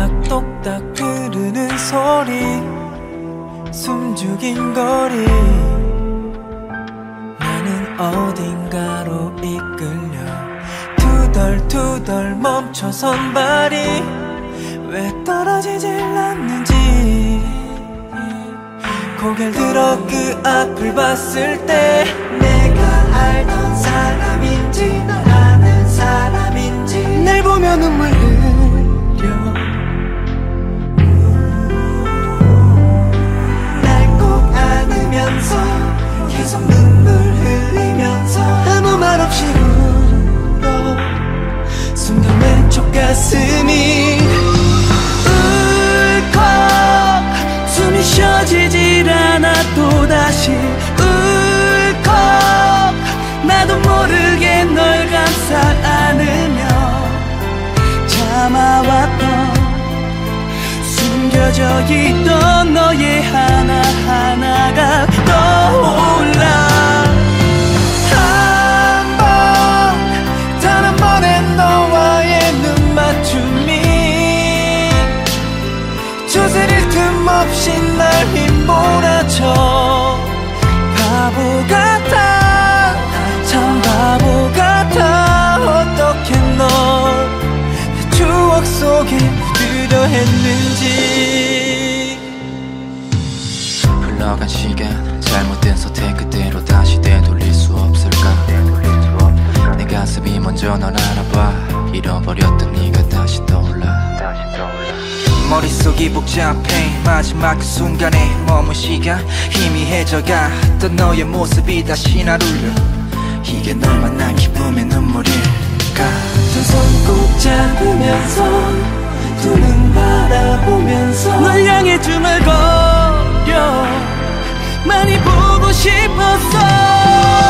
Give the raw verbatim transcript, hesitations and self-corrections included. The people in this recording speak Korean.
똑딱똑딱 흐르는 소리 숨죽인 거리 나는 어딘가로 이끌려 투덜투덜 멈춰선 발이 왜 떨어지질 않는지 고개를 들어 그 앞을 봤을 때 내가 알던 사람인지 널 아는 사람인지 날 보며 눈물 흘려 날 꼭 안으면서 계속 눈물 흘리면서 아무 말 없이 울어 순간 왼쪽 가슴이 울컥 숨이 쉬어지질 않아 또다시 울컥 나도 모르게 널 감싸 안으며 참아왔던 숨겨져 있던 너의 하나하나가 떠올라 한 번, 단 한 번의 너와의 눈맞춤이 조세릴 틈 없이 날 휘몰아쳐 바보 같아 참 바보 같아 어떻게 널 내 추억 속에 묻으려 했는지 흘러간 시간 잘못된 선택 그대로 다시 되돌릴 수 없을까 내 가슴이 먼저 널 알아봐 잃어버렸던 네가 다시 떠올라 머릿속이 복잡해 마지막 그 순간에 머문 시간 희미해져가 던 너의 모습이 다시 날 울려 이게 널 만난 기쁨의 눈물일까 두 손 꼭 잡으면서 두 눈 바라보면서 널 향해 중얼거려 많이 보고 싶었어